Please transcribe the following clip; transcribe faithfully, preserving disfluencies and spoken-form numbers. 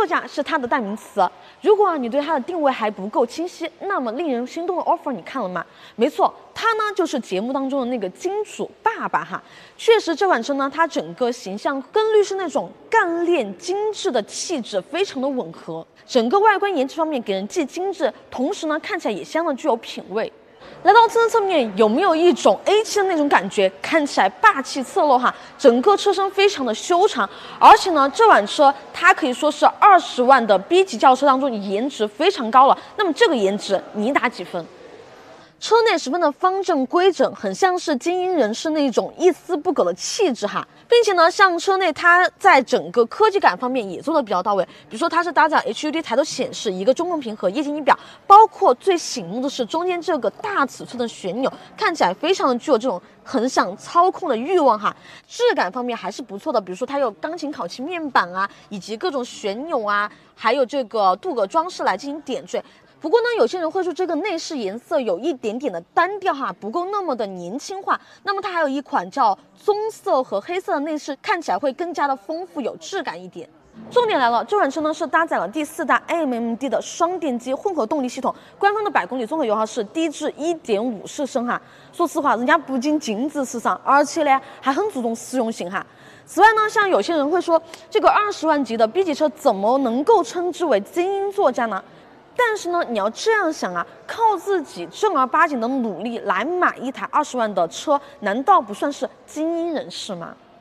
售价是它的代名词。如果啊你对它的定位还不够清晰，那么令人心动的 offer 你看了吗？没错，它呢就是节目当中的那个金主爸爸哈。确实，这款车呢，它整个形象跟律师那种干练精致的气质非常的吻合，整个外观颜值方面给人既精致，同时呢看起来也相当具有品味。来到车身侧面，有没有一种 A 七的那种感觉？看起来霸气侧漏哈，整个车身非常的修长，而且呢，这款车它可以说是二十万的 B 级轿车当中颜值非常高了。那么这个颜值你打几分？车内十分的方正规整，很像是精英人士那种一丝不苟的气质哈，并且呢，像车内它在整个科技感方面也做的比较到位，比如说它是搭载 H U D 抬头显示、一个中控屏和液晶仪表，包括最醒目的是中间这个大尺寸的旋钮，看起来非常的具有这种很想操控的欲望哈。质感方面还是不错的，比如说它有钢琴烤漆面板啊，以及各种旋钮啊，还有这个镀铬装饰来进行点缀。不过呢，有些人会说这个内饰颜色有一点点的单调哈，不够那么的年轻化。那么它还有一款叫棕色和黑色的内饰，看起来会更加的丰富有质感一点。重点来了，这款车呢是搭载了第四代 A M M D 的双电机混合动力系统，官方的百公里综合油耗是低至 一点五四升哈。说实话，人家不仅精致时尚，而且呢还很注重实用性哈。此外呢，像有些人会说，这个二十万级的 B 级车怎么能够称之为精英座驾呢？但是呢，你要这样想啊，靠自己正儿八经的努力来买一台二十万的车，难道不算是精英人士吗？